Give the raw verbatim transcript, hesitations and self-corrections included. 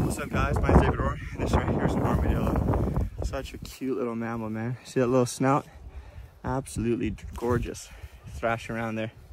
What's up guys, my name's David Orr, and this right here is an armadillo. Such a cute little mammal, man. See that little snout? Absolutely gorgeous. Thrashing around there.